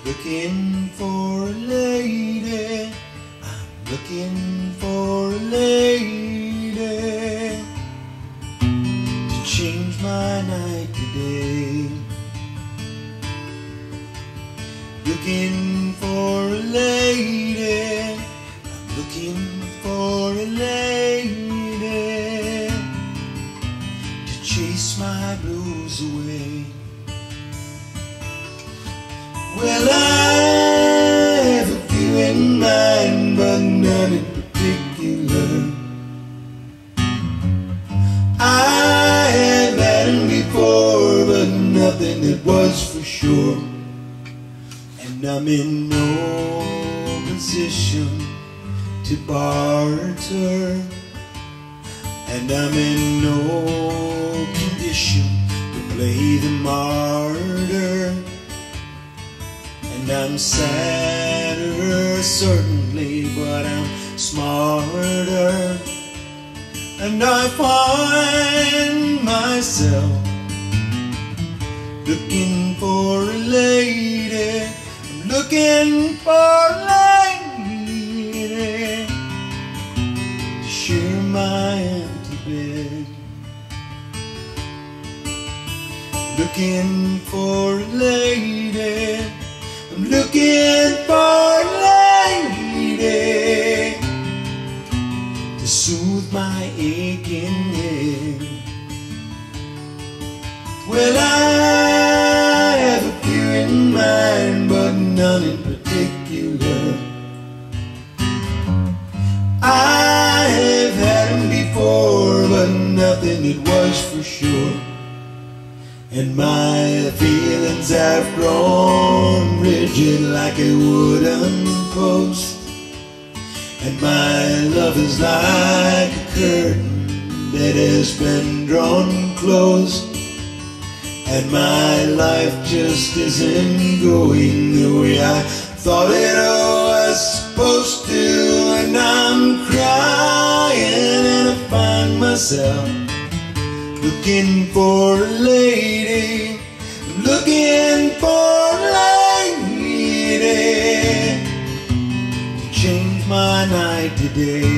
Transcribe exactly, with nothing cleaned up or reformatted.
Looking for a lady, I'm looking for a lady to change my night today. Looking for a lady, I'm looking for a lady to chase my blues away. Well, I have a few in mind, but none in particular. I have had them before, but nothing that was for sure. And I'm in no position to barter, and I'm in no condition to play the martyr. And I'm sadder, certainly, but I'm smarter. And I find myself looking for a lady. I'm looking for a lady to share my empty bed. Looking for a lady, I'm looking for a lady to soothe my aching head. Well, I have a few in mind, but none in particular. I have had them before, but nothing that was for sure. And my feelings have grown rigid like a wooden post, and my love is like a curtain that has been drawn close, and my life just isn't going the way I thought it was supposed to. And I'm crying and I find myself looking for a lady, looking for a lady to change my night today.